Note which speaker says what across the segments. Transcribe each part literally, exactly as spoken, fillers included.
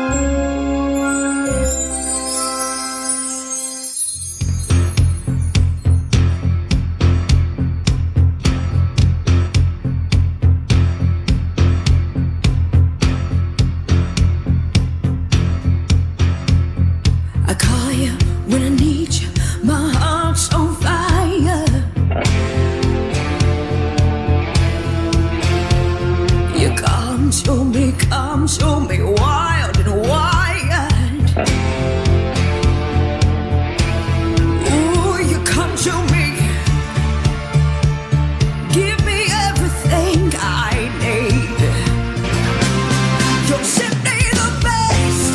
Speaker 1: When I need you, my heart's on fire. You come to me, come to me, wild and wired. Ooh, you come to me, give me everything I need. You're simply the best.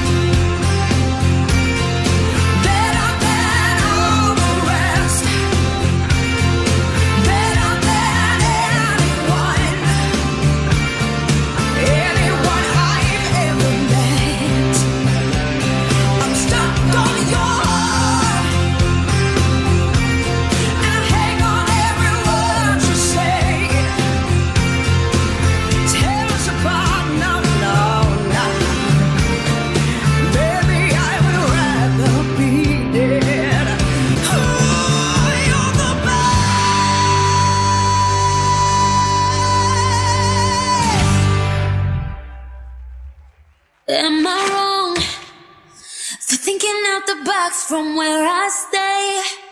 Speaker 2: Am I wrong for thinking out the box from where I stay?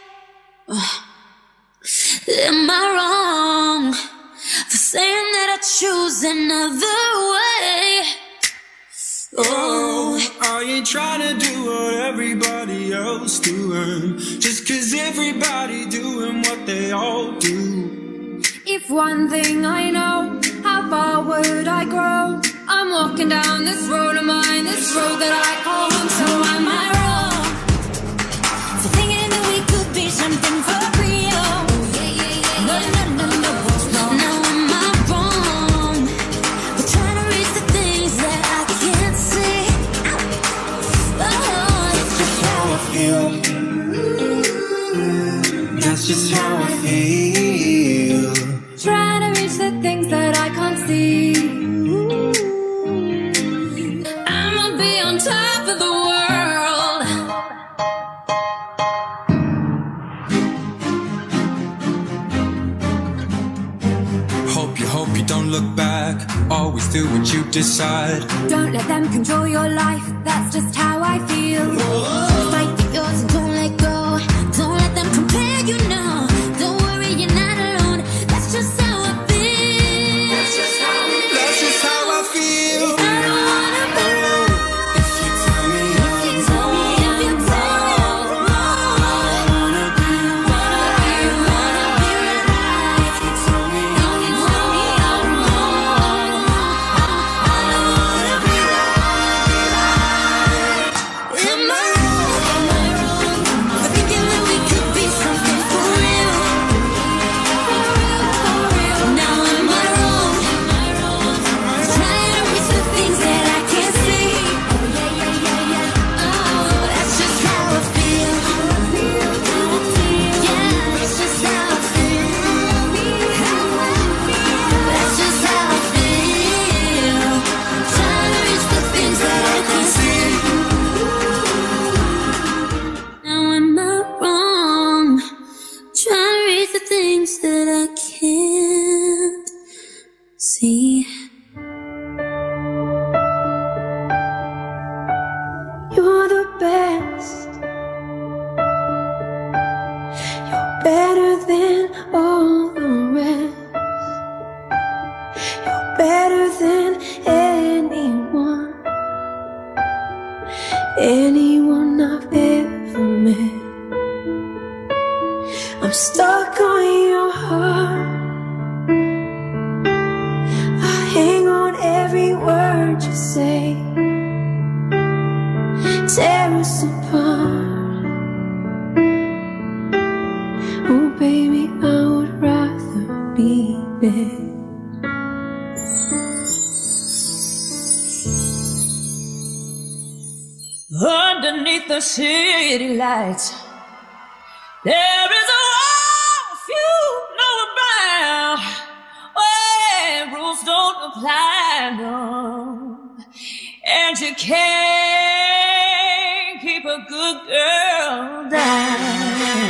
Speaker 2: Am I wrong for saying that I choose another way?
Speaker 3: Oh, are you trying to do what everybody else doing? Just cause everybody doing what they all do.
Speaker 1: If one thing I know, how far would I grow? I'm walking down this road of mine, this road that I call home. So am I wrong for thinking that we could be something for real? No, no, no, no, no. Now am I wrong for trying to reach the things that I can't see? Oh,
Speaker 3: that's just how I feel. That's just how I feel.
Speaker 1: Trying to reach the things that I can't see. Top of the world.
Speaker 3: Hope you, hope you don't look back. Always do what you decide.
Speaker 1: Don't let them control your life. That's just how I feel. Whoa. Fight for yours and don't let go. Don't let them compare you, no. Don't worry, you're not alone. That's just how I feel.
Speaker 3: That's just how, that's just how I feel.
Speaker 1: I don't wanna be wrong.
Speaker 2: that I can't see.
Speaker 1: You're the best. You're better than all the rest. You're better than anyone, anyone I've ever met. I'm stuck on your heart. I hang on every word you say. Tear us apart. Oh baby, I would rather be dead.
Speaker 4: Underneath the city lights, there is a world few know about, where rules don't apply, no. and you can't keep a good girl down.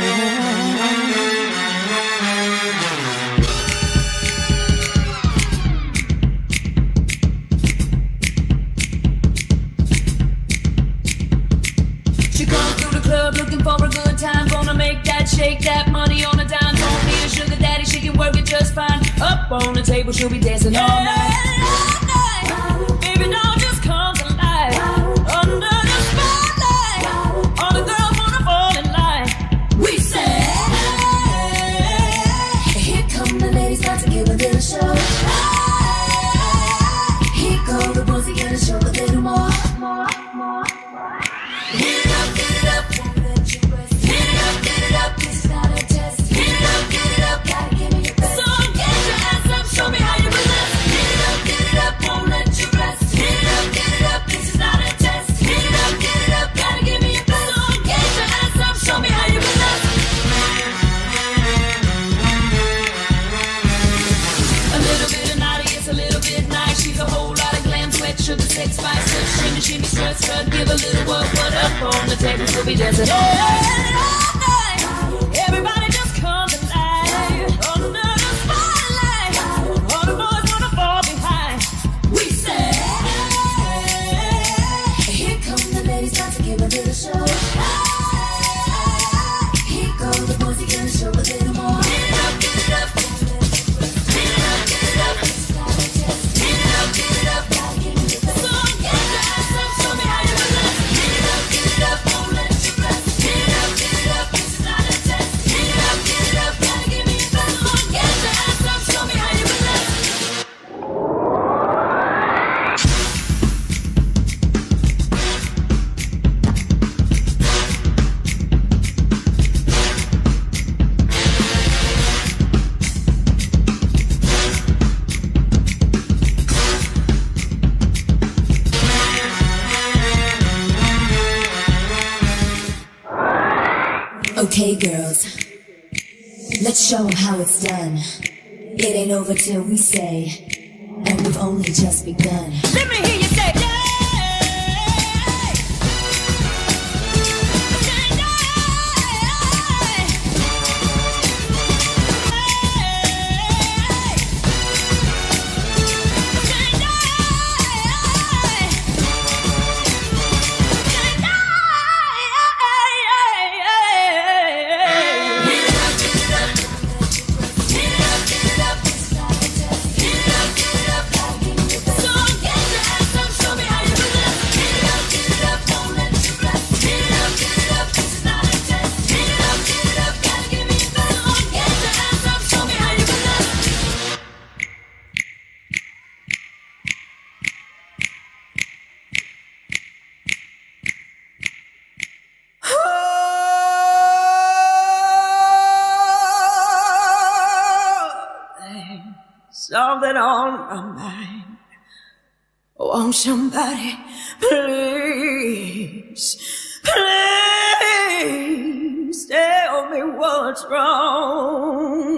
Speaker 4: She comes through the club looking for a good time, gonna make that shake that money on a dime. Don't need a sugar daddy, she can work it just fine. Up on the table, she'll be dancing all night. Baby, now just comes alive. Under the spotlight, all the girls wanna fall in line. We say, here come the ladies, about to give a little show. Here go the boys, they gotta show a little more. Hit it up, get it up, won't let you rest. Hit it up, get it up, it's not a test. Hit it up, get it up, gotta give me your best. So get your ass up, show me how you possess. Hit it up, get it up, won't let you rest. Hit it up, get it up, this is not a test. Hit it up, get it up, gotta give me your best. So get your ass up, show me how you possess. A little bit of naughty, it's a little bit nice. She's a whole lot of glam, sweat, sugar, sex, spice, shimmy, shimmy, strut, strut, give a little work, what up on the table, we'll be dancing all night. Everybody just come alive. Under the spotlight, all the boys wanna fall behind. We say, here come the ladies, about to give a little show. Here go the boys, they gonna show a little more. Get it up, get it up, get it up, get it up, it's not a test. Get it up, get it up, gotta give me your best. So get your ass up, show me how you possess. Get it up, get it up, won't let you rest. Get it up, get it up, this is not a test. Get it up, get it up, gotta give me your best. So get your ass up, show me how you possess.
Speaker 2: Okay, girls, let's show them how it's done. It ain't over till we say, and we've only just begun.
Speaker 4: Let me hear you say, yeah. Something on my mind. Won't somebody please, please tell me what's wrong?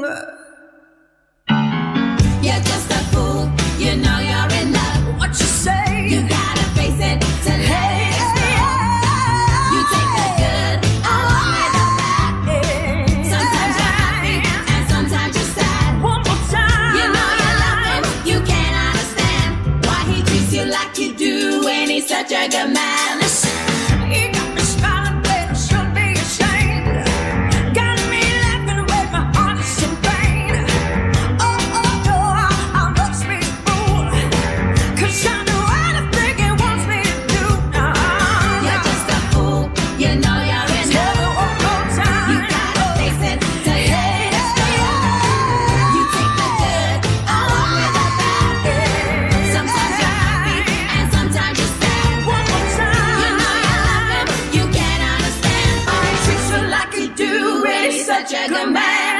Speaker 2: You're just a fool, you know you're in love.
Speaker 4: What you say?
Speaker 2: You gotta face it to let
Speaker 4: Hey,
Speaker 2: it go. You take the good along with the bad. Sometimes you're happy and sometimes you're sad.
Speaker 4: One more time.
Speaker 2: You know you love him, you can't understand why he treats you like you do when he's such a good man.
Speaker 4: You got me smiling, but I should be ashamed. Got me laughing with my heart is in pain. Oh, oh, oh, I must be a fool, 'cause I know anything he wants me to do.
Speaker 2: You're just a fool, you know you're in
Speaker 4: Tell me
Speaker 2: love.
Speaker 4: one more time.
Speaker 2: You gotta face it to let it go. You take the good along with the bad. Sometimes you're happy and sometimes you're sad.
Speaker 4: One more time.
Speaker 2: You know you love him, you can't understand why he treats you like you do when he's such a good man.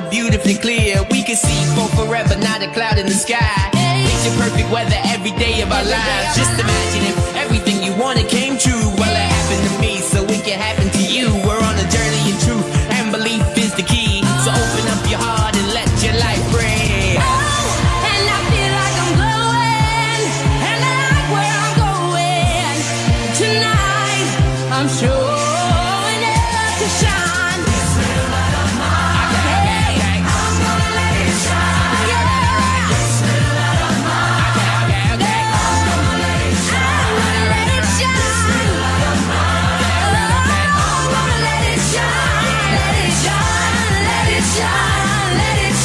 Speaker 5: beautifully clear. We can see for forever, not a cloud in the sky. Picture perfect weather every day of our lives. Just imagine if everything you wanted came true. Well, it happened to me, so it can happen to you. We're on a journey in truth, and belief is the key. So open up your heart and let your light breathe.
Speaker 1: And I feel like I'm glowing, and I like where I'm going. Tonight, I'm showing up to shine. Hey, I'm gonna let it shine. Yeah. I'm gonna let it shine. I'm gonna let it shine. I'm gonna let it shine. Let it shine. Let it shine. Let it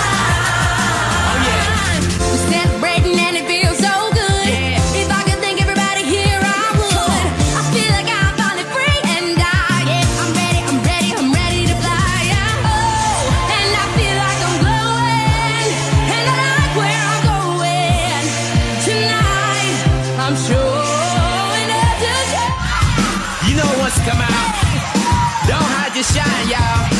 Speaker 1: shine. We're celebrating and it feels so good. If I could thank everybody here, I would. I feel like I'm finally free and I, yeah, I'm ready, I'm ready, I'm ready to fly. Yeah. Oh, and I feel like I'm glowing, and I like where I'm going. Tonight, I'm showing up to shine.
Speaker 5: You know what's come out. Don't hide your shine, y'all.